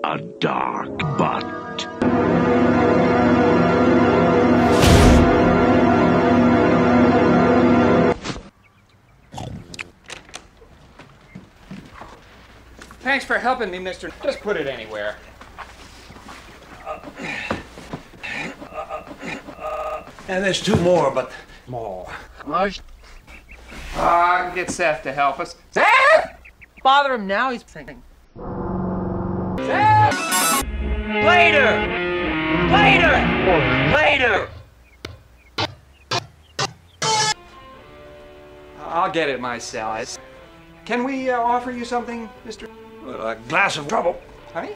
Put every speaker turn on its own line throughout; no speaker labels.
a dark butt.
Thanks for helping me, mister. Just put it anywhere.
And there's two more, but more.
Get Seth to help us. Seth!
Bother him now, he's thinking.
Seth! Later! Later! Later! I'll get it myself. Can we offer you something, mister?
Well, a glass of trouble.
Honey?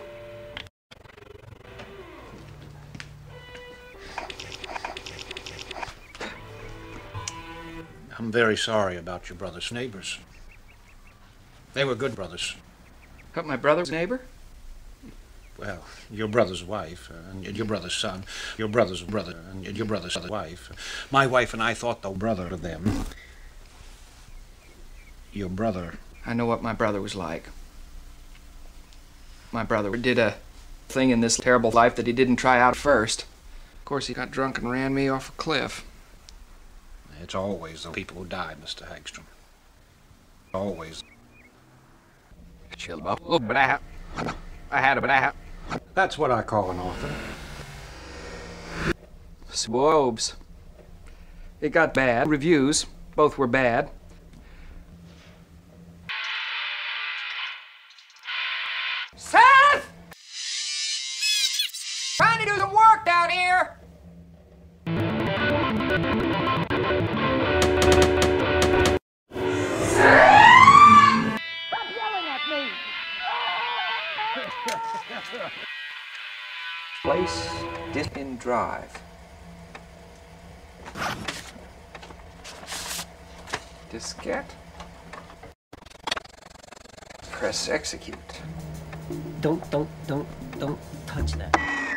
I'm very sorry about your brother's neighbors. They were good brothers.
But my brother's neighbor?
Well, your brother's wife, and your brother's son, your brother's brother, and your brother's other wife. My wife and I thought the brother of them. Your brother.
I know what my brother was like. My brother did a thing in this terrible life that he didn't try out first. Of course, he got drunk and ran me off a cliff.
It's always the people who die, Mr. Hagstrom. Always. That's what I call an author.
Swobes. It got bad. Reviews. Both were bad. Seth! Trying to do some work down here!
Stop yelling at me!
Place Diskin Drive. Diskette. Press execute.
Don't touch that.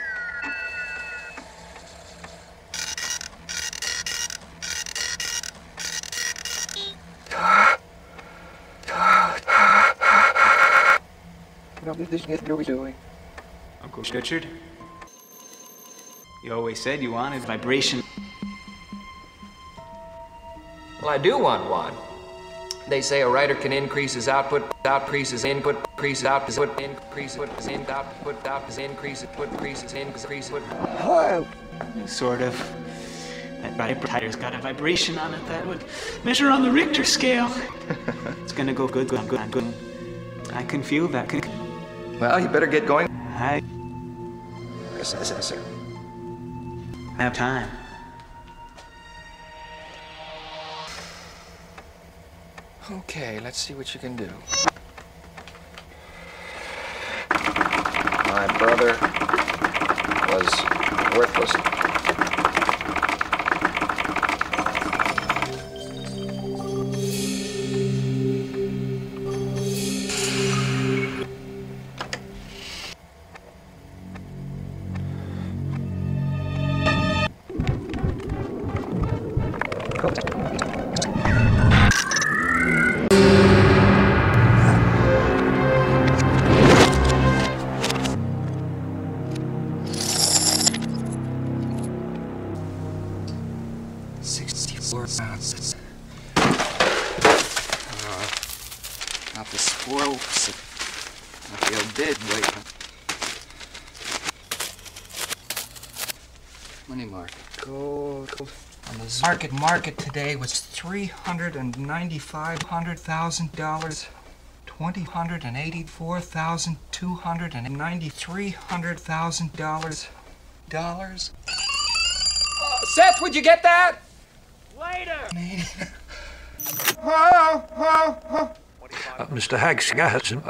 What are we doing?
Uncle Richard, you always said you wanted vibration.
Well, I do want one. They say a writer can increase his output, increases input, increases output, increases output, increases input.
Sort of. That vibrator's got a vibration on it that would measure on the Richter scale. It's gonna go good. I can feel that.
Well, you better get going.
Yes, sir. I have time.
Okay, let's see what you can do. My brother was worthless. Not the spokes. I feel dead waiting. Money market. Gold. On the market today was $395,000. $384,293,000. Seth, would you get that?
Later!
Mr. Hagstrom,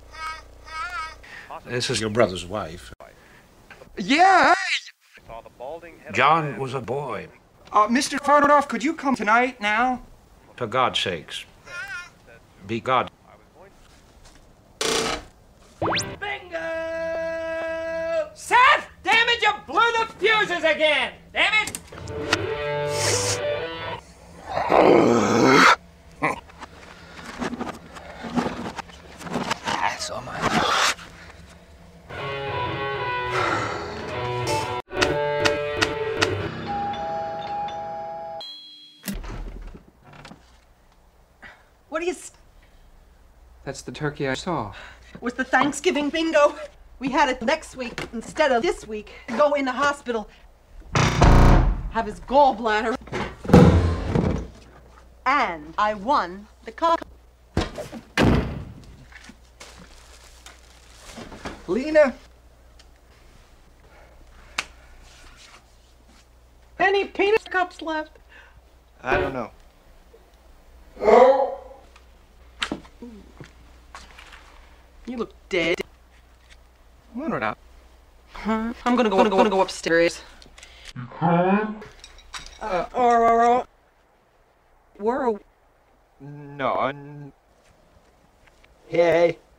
this is your brother's wife.
Yeah.
John was a boy.
Mr. Farnoff, could you come tonight now?
For God's sakes. Be God.
Bingo!
Seth! Damn it, you blew the fuses again! Damn it! That's all my... That's the turkey I saw.
Was the Thanksgiving bingo. We had it next week instead of this week. Go in the hospital. Have his gallbladder. And I won the cock.
Lena?
Any peanut cups left?
I don't know.
You look dead.
No, no, no.
Huh? I'm gonna go upstairs. Where?
No.
Hey.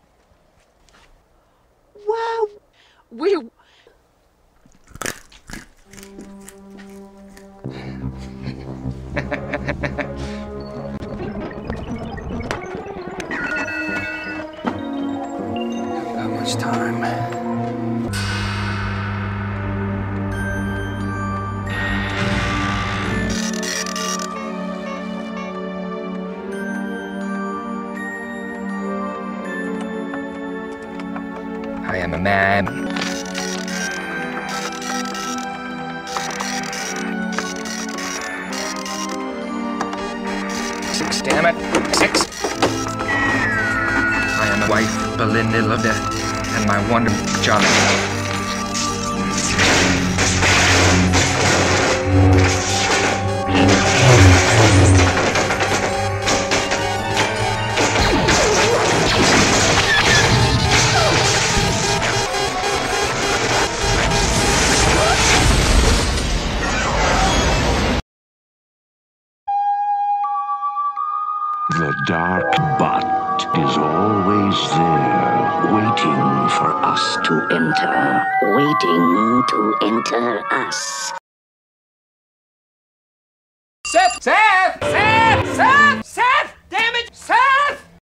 Wow. We.
Not much time. I am a man. 6, damn it. 6. I am a wife, Belinda Loda, and my wonderful John.
The dark butt is always there, waiting for us to enter. Waiting to enter us.
Seth! Seth! Seth! Seth!